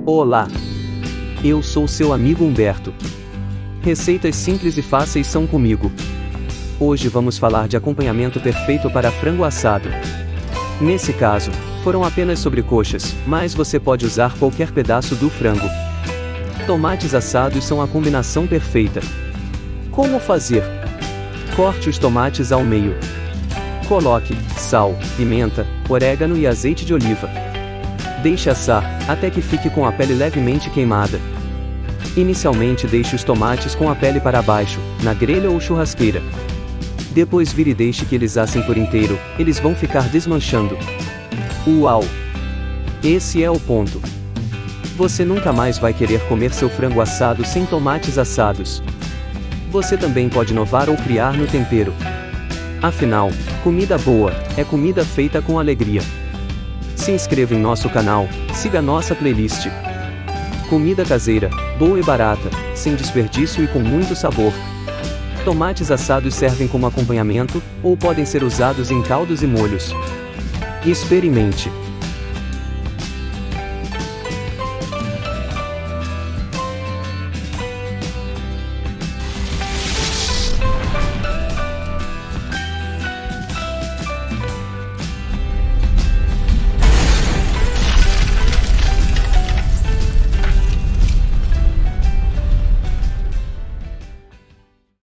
Olá! Eu sou seu amigo Humberto. Receitas simples e fáceis são comigo. Hoje vamos falar de acompanhamento perfeito para frango assado. Nesse caso, foram apenas sobrecoxas, mas você pode usar qualquer pedaço do frango. Tomates assados são a combinação perfeita. Como fazer? Corte os tomates ao meio. Coloque sal, pimenta, orégano e azeite de oliva. Deixe assar, até que fique com a pele levemente queimada. Inicialmente deixe os tomates com a pele para baixo, na grelha ou churrasqueira. Depois vire e deixe que eles assem por inteiro, eles vão ficar desmanchando. Uau! Esse é o ponto. Você nunca mais vai querer comer seu frango assado sem tomates assados. Você também pode inovar ou criar no tempero. Afinal, comida boa é comida feita com alegria. Se inscreva em nosso canal, siga nossa playlist. Comida caseira, boa e barata, sem desperdício e com muito sabor. Tomates assados servem como acompanhamento, ou podem ser usados em caldos e molhos. Experimente!